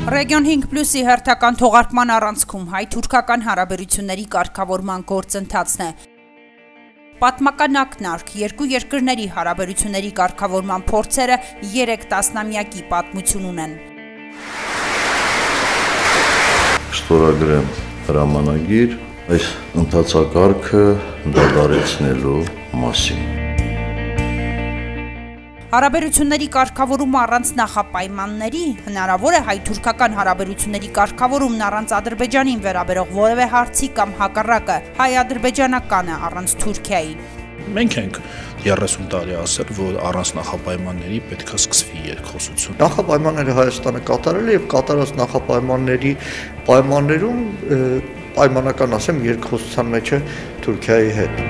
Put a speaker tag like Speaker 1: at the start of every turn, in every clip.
Speaker 1: Region 5+-ի հերթական թողարկման առանցքում հայ-թուրքական հարաբերությունների կարգավորման գործընթացն է։ Պատմական ակնարկ երկու երկրների հարաբերությունների կարգավորման փորձերը 3 տասնամյակի պատմություն ունեն։
Speaker 2: Շնորհագրեմ հրամանագիր այս ընթացակարգը դադարեցնելու մասին։
Speaker 1: Հարաբերությունների կարգավորումը առանց նախապայմանների հնարավոր է հայ-թուրքական հարաբերությունների կարգավորումն առանց Ադրբեջանին վերաբերող որևէ հարցի կամ հակառակը հայ-ադրբեջանականը առանց Թուրքիայի։
Speaker 3: Մենք ենք 30 տարի ասել, որ առանց նախապայմանների պետք է սկսվի երկխոսություն։
Speaker 4: Նախապայմանները Հայաստանը կատարել է եւ կատարած նախապայմանների պայմաններում պայմանական ասեմ երկխոսության մեջ է Թուրքիայի հետ։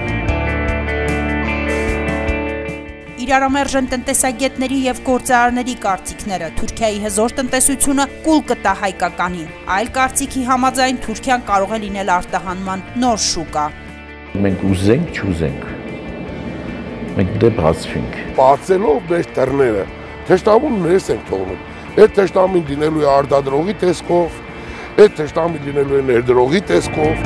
Speaker 1: Իրարամերժ տնտեսագետների եւ գործարարների կարծիքները Թուրքիայի հզոր տնտեսությունը կուլ կտա հայկականին, այլ կարծիքի համաձայն Թուրքիան կարող է լինել արտահանման նոր շուկա։
Speaker 5: Մենք ուզենք, չուզենք, մենք դե բացվենք։
Speaker 6: Բացելով մեր դռները, թշնամուն ներս ենք թողնում։ Այդ թշնամին դինելու է արտադրողի տեսքով, այդ թշնամին դինելու է ներդրողի տեսքով։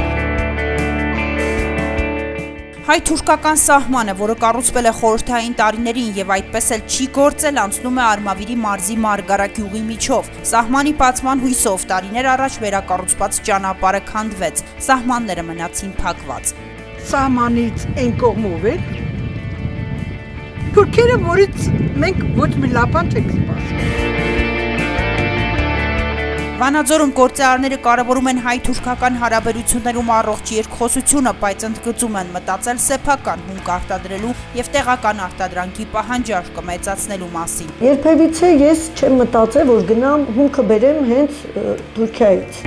Speaker 1: Հայ-թուրքական սահմանը, որը կառուցվել է խորհրդային տարիներին եւ այդպես էլ չի գործել, անցնում է Արմավիրի մարզի Մարգարագյուղի միջով։ Սահմանի բացման հույսով տարիներ առաջ վերակառուցված ճանապարհը քանդվեց, սահմանները մնացին փակված։
Speaker 7: Սահմանից այն կողմով է թուրքերը, որից մենք ոչ մի լապան չենք սպասում։
Speaker 1: Վանաձորում գործարարները կարևորում են հայ-թուրքական հարաբերություններում առողջ երկխոսությունը, բայց ընդգծում են մտածել սեփական հումք արտադրելու եւ տեղական արտադրանքի պահանջարկը մեծացնելու մասին։
Speaker 8: Երբևիցե ես չեմ մտածել, որ գնամ հումքը բերեմ հենց Թուրքիայից։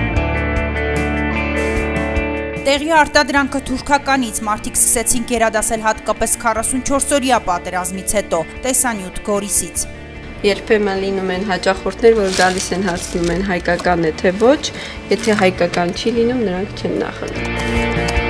Speaker 1: Տեղի արտադրանքը թուրքականից մարդիկ սկսեցին գերադասել հատկապես 44-օրյա պատերազմից հետո, տեսանյութ Գորիսից։
Speaker 9: Երբեմն լինում են հաճախորդներ, որ գալիս են հարցնում են հայկական է թե ոչ, եթե հայկական չի լինում, նրանք չեն նախընտրում։